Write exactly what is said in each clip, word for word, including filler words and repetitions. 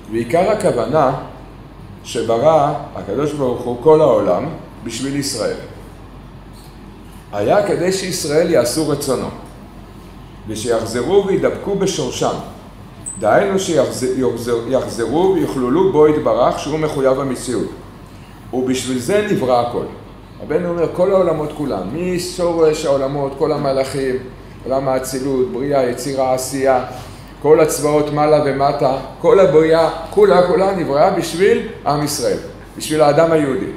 ועיקר הכוונה שברא הקדוש ברוך הוא כל העולם בשביל ישראל. היה כדי שישראל יעשו רצונו, ושיחזרו וידבקו בשורשם. דהיינו שיחזרו ויכללו בו יתברך שהוא מחויב המציאות. ובשביל זה נברא הכל. רבנו אומר, כל העולמות כולם, משורש העולמות, כל המלאכים, עולם האצילות, בריאה, יצירה, עשייה, כל הצבאות מעלה ומטה, כל הבריאה, כולה כולה נבראה בשביל עם ישראל, בשביל האדם היהודי.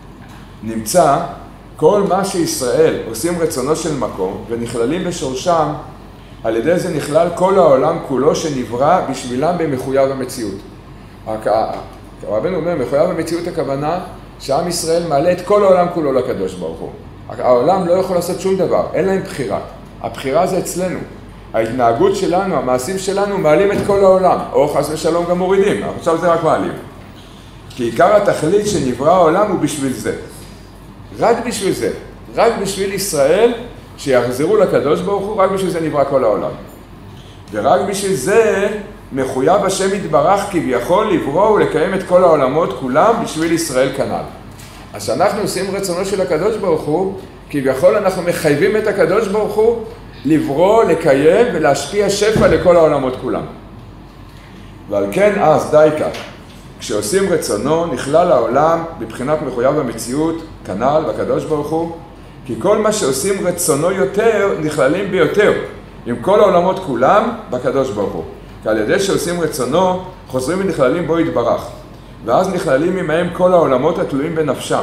נמצא כל מה שישראל עושים רצונו של מקום ונכללים בשורשם, על ידי זה נכלל כל העולם כולו שנברא בשבילם במחויב המציאות. רבנו אומר, מחויב המציאות הכוונה שעם ישראל מעלה את כל העולם כולו לקדוש ברוך הוא. העולם לא יכול לעשות שום דבר, אין להם בחירה. הבחירה זה אצלנו. ההתנהגות שלנו, המעשים שלנו, מעלים את כל העולם, או חס ושלום גם מורידים, עכשיו זה רק מעלים. כי עיקר התכלית שנברא העולם הוא בשביל זה. רק בשביל זה, רק בשביל ישראל, שיחזרו לקדוש ברוך הוא, רק בשביל זה נברא כל העולם. ורק בשביל זה מחויב השם יתברך כביכול לברוא ולקיים את כל העולמות כולם בשביל ישראל כנ"ל. אז כשאנחנו עושים רצונו של הקדוש ברוך הוא, כביכול אנחנו מחייבים את הקדוש ברוך הוא לברוא, לקיים ולהשפיע שפע לכל העולמות כולם. ועל כן אז די כך, כשעושים רצונו נכלל העולם בבחינת מחויב המציאות כנ"ל בקדוש ברוך הוא, כי כל מה שעושים רצונו יותר נכללים ביותר עם כל העולמות כולם בקדוש ברוך הוא. כי על ידי שעושים רצונו חוזרים ונכללים בו יתברך, ואז נכללים עמהם כל העולמות התלויים בנפשם.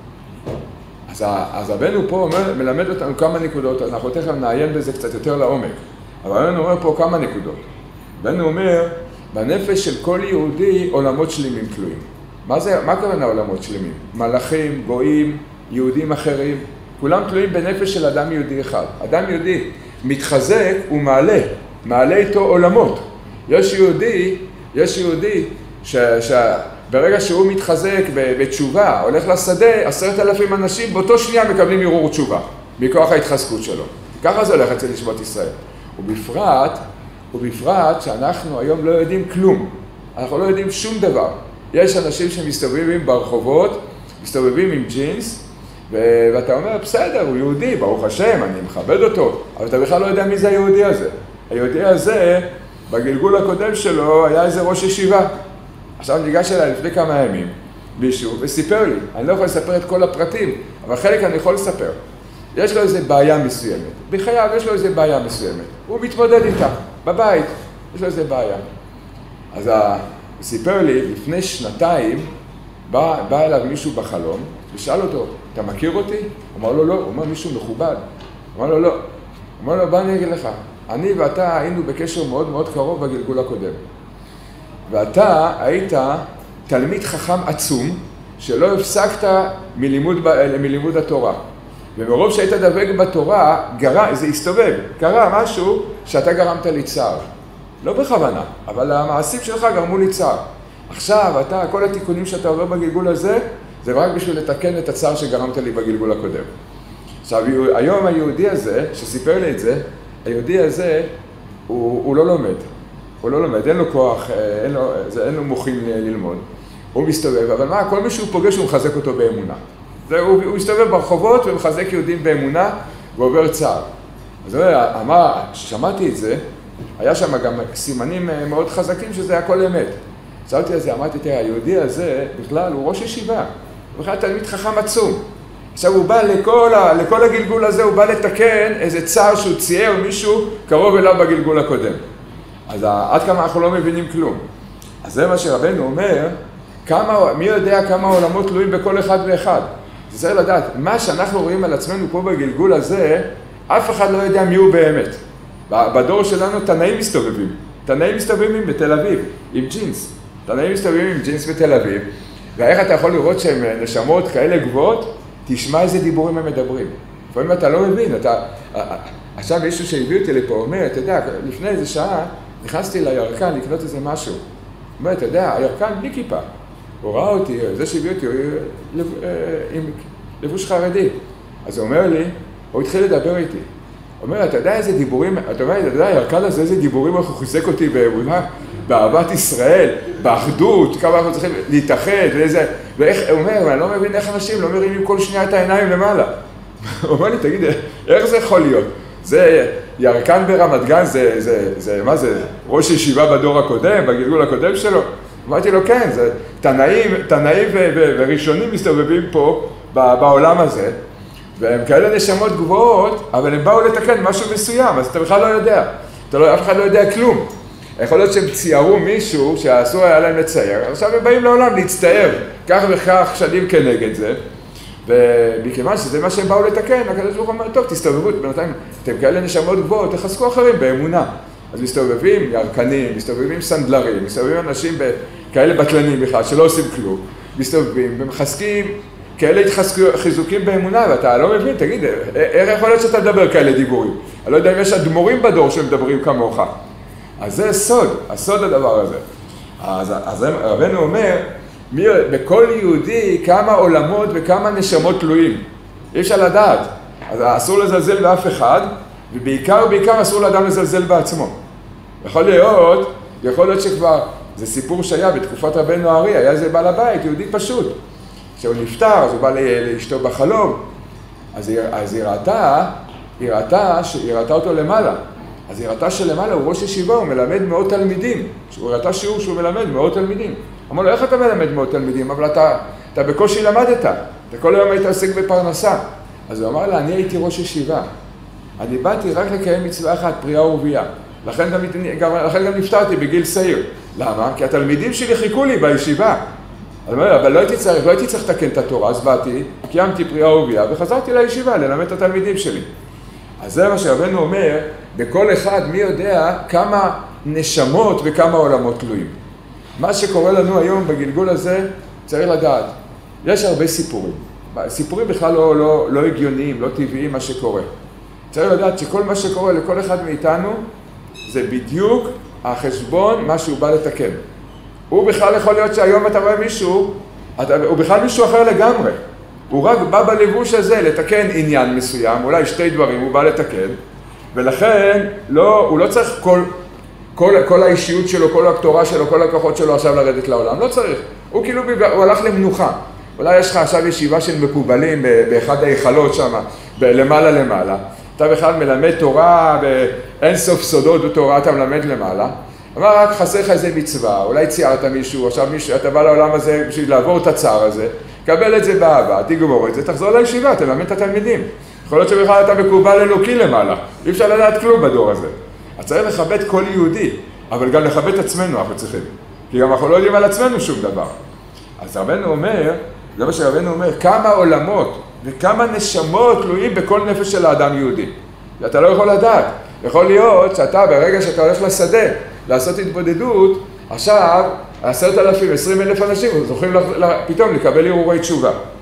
אז, אז רבנו פה אומר, מלמד אותנו כמה נקודות, אנחנו תכף נעיין בזה קצת יותר לעומק, אבל רבנו אומר פה כמה נקודות. רבנו אומר, בנפש של כל יהודי עולמות שלמים תלויים. מה זה, מה כוונה עולמות שלמים? מלאכים, גויים, יהודים אחרים, כולם תלויים בנפש של אדם יהודי אחד. אדם יהודי מתחזק ומעלה, מעלה איתו עולמות. יש יהודי, יש יהודי ש, שברגע שהוא מתחזק בתשובה, הולך לשדה, עשרת אלפים אנשים באותו שנייה מקבלים ערעור תשובה, מכוח ההתחזקות שלו. ככה זה הולך אצל נשמות ישראל. ובפרט, ובפרט שאנחנו היום לא יודעים כלום. אנחנו לא יודעים שום דבר. יש אנשים שמסתובבים ברחובות, מסתובבים עם ג'ינס, ואתה אומר, בסדר, הוא יהודי, ברוך השם, אני מכבד אותו, אבל אתה בכלל לא יודע מי זה היהודי הזה. היהודי הזה, בגלגול הקודם שלו, היה איזה ראש ישיבה. עכשיו ניגש אליי לפני כמה ימים, מישהו, וסיפר לי, אני לא יכול לספר את כל הפרטים, אבל חלק אני יכול לספר. יש לו איזה בעיה מסוימת, בחייו יש לו איזה בעיה מסוימת, הוא מתמודד איתה, בבית, יש לו איזה בעיה. אז הוא סיפר לי, לפני שנתיים, בא, בא אליו מישהו בחלום, ושאל אותו, אתה מכיר אותי? הוא אמר לו, לא. הוא אומר, מישהו מכובד. הוא אמר לו, לא. הוא אמר לו, בוא אני אגיד לך, אני ואתה היינו בקשר מאוד מאוד קרוב בגלגול הקודם. ואתה היית תלמיד חכם עצום, שלא הפסקת מלימוד, מלימוד התורה. ומרוב שהיית דבק בתורה, גרה, זה הסתובב, קרה משהו שאתה גרמת לי צער. לא בכוונה, אבל המעשים שלך גרמו לי צער. עכשיו, אתה, כל התיקונים שאתה עובר בגלגול הזה, זה רק בשביל לתקן את הצער שגרמת לי בגלגול הקודם. עכשיו, היום היהודי הזה, שסיפר לי את זה, היהודי הזה, הוא, הוא לא לומד. הוא לא לומד, אין לו כוח, אין לו, זה, אין לו מוחים ללמוד. הוא מסתובב, אבל מה, כל מי שהוא פוגש הוא מחזק אותו באמונה. זה, הוא, הוא מסתובב ברחובות ומחזק יהודים באמונה ועובר צער. אז הוא אמר, כששמעתי את זה, היה שם גם סימנים מאוד חזקים שזה הכל אמת. שאלתי על זה, אמרתי, תראה, היהודי הזה בכלל הוא ראש ישיבה, הוא בכלל תלמיד חכם עצום. עכשיו הוא בא לכל, ה, לכל הגלגול הזה, הוא בא לתקן איזה צער שהוא צייר מישהו קרוב אליו בגלגול הקודם. אז עד כמה אנחנו לא מבינים כלום. אז זה מה שרבנו אומר, כמה, מי יודע כמה עולמות תלויים בכל אחד ואחד. זה צריך לדעת, מה שאנחנו רואים על עצמנו פה בגלגול הזה, אף אחד לא יודע מי הוא באמת. בדור שלנו תנאים מסתובבים. תנאים מסתובבים בתל אביב, עם ג'ינס. תנאים מסתובבים עם ג'ינס בתל אביב. ואיך אתה יכול לראות שהם נשמות כאלה גבוהות, תשמע איזה דיבורים הם מדברים. לפעמים אתה לא מבין, אתה... עכשיו מישהו שהביא אותי לפה אומר, אתה יודע, לפני איזה שעה נכנסתי לירקן לקנות איזה משהו. הוא אומר, אתה יודע, הירקן בלי כיפה. הוא ראה אותי, זה שהביא אותי, הוא עם לבוש חרדי. אז הוא אומר לי, הוא התחיל לדבר איתי. הוא אומר, אתה יודע איזה דיבורים, אתה יודע, אתה יודע, הירקן הזה, איזה דיבורים, איך הוא חיזק אותי באמונה, באהבת ישראל, באחדות, כמה אנחנו צריכים להתאחד, ואיזה, ואיך, הוא אומר, אני לא מבין איך אנשים לא מרימים כל שנייה את העיניים למעלה. הוא אומר לי, תגיד, איך זה יכול להיות? זה ירקן ברמת גן, זה, זה, זה, מה זה, ראש ישיבה בדור הקודם, בגלגול הקודם שלו? אמרתי לו, כן, זה תנאים, תנאים ו- ו- וראשונים מסתובבים פה בעולם הזה, והם כאלה נשמות גבוהות, אבל הם באו לתקן משהו מסוים, אז אתה בכלל לא יודע. אתה לא, אף אחד לא יודע כלום. יכול להיות שהם ציירו מישהו שאסור היה להם לצייר, עכשיו הם באים לעולם להצטער, כך וכך שנים כנגד זה, ומכיוון שזה מה שהם באו לתקן, הקדוש ברוך הוא אומר, טוב, תסתובבו, בינתיים אתם כאלה נשמות גבוהות, תחזקו אחרים באמונה. אז מסתובבים ירקנים, מסתובבים סנדלרים, מסתובבים אנשים כאלה בטלנים בכלל, שלא עושים כלום, מסתובבים ומחזקים כאלה חיזוקים באמונה, ואתה לא מבין, תגיד, איך יכול להיות שאתה מדבר כאלה דיבורים? אני לא יודע אם יש אדמו"רים בדור שמדברים כמוך. אז זה סוד, הסוד הדבר הזה. אז, אז רבנו אומר, מי, בכל יהודי כמה עולמות וכמה נשמות תלויים. אי אפשר לדעת. אז אסור לזלזל באף אחד, ובעיקר, בעיקר אסור לאדם לזלזל בעצמו. יכול להיות, יכול להיות שכבר, זה סיפור שהיה בתקופת רבנו הארי, היה איזה בעל הבית, יהודי פשוט. כשהוא נפטר, אז הוא בא לאשתו בחלום. אז היא, אז היא ראתה, היא ראתה, היא ראתה אותו למעלה. אז היא ראתה שלמעלה הוא ראש ישיבה, הוא מלמד מאות תלמידים. הוא ראתה שיעור שהוא מלמד מאות תלמידים. אמר לו, איך אתה מלמד מאות תלמידים? אבל אתה, אתה בקושי למדת. אתה כל היום היית עוסק בפרנסה. אז הוא אמר לה, אני הייתי ראש ישיבה. אני באתי רק לקיים מצווה אחת, פריאה ורבייה. לכן גם, גם, לכן גם נפטרתי בגיל צעיר. למה? כי התלמידים שלי חיכו לי בישיבה. אז אומר, אבל לא הייתי צריך, לא הייתי צריך לתקן את התורה, אז באתי, קיימתי פריאה ורבייה וחזרתי לישיבה ללמד את התלמידים שלי. אז זה מה שרבנו אומר, בכל אחד מי יודע כמה נשמות וכמה עולמות תלויים. מה שקורה לנו היום בגלגול הזה, צריך לדעת. יש הרבה סיפורים. סיפורים בכלל לא, לא, לא הגיוניים, לא טבעיים מה שקורה. צריך לדעת שכל מה שקורה לכל אחד מאיתנו, זה בדיוק החשבון מה שהוא בא לתקן. הוא בכלל יכול להיות שהיום אתה רואה מישהו, אתה, הוא בכלל מישהו אחר לגמרי. הוא רק בא בלבוש הזה לתקן עניין מסוים, אולי שתי דברים הוא בא לתקן, ולכן לא, הוא לא צריך כל, כל, כל האישיות שלו, כל התורה שלו, כל הכוחות שלו עכשיו לרדת לעולם, לא צריך. הוא כאילו, הוא הלך למנוחה. אולי יש לך עכשיו ישיבה של מקובלים באחד ההיכלות שם, למעלה למעלה. אתה בכלל מלמד תורה, באין סוף סודות בתורה אתה מלמד למעלה. אבל רק חסר לך איזה מצווה, אולי ציירת מישהו, עכשיו מישהו, אתה בא לעולם הזה בשביל לעבור את הצער הזה, קבל את זה באהבה, תגמור את זה, תחזור לישיבה, תלמד את התלמידים. יכול להיות שבכלל אתה מקובל אלוקי למעלה, אי אפשר לדעת כלום בדור הזה. אז צריך לכבד כל יהודי, אבל גם לכבד את עצמנו אנחנו צריכים, כי גם אנחנו לא יודעים על עצמנו שום דבר. אז רבנו אומר, זה מה שרבנו אומר, כמה עולמות וכמה נשמות תלויים בכל נפש של האדם יהודי. אתה לא יכול לדעת. יכול להיות שאתה ברגע שאתה הולך לשדה לעשות התבודדות, עכשיו עשרת אלפים, עשרים אלף אנשים זוכים פתאום לקבל הרהורי תשובה.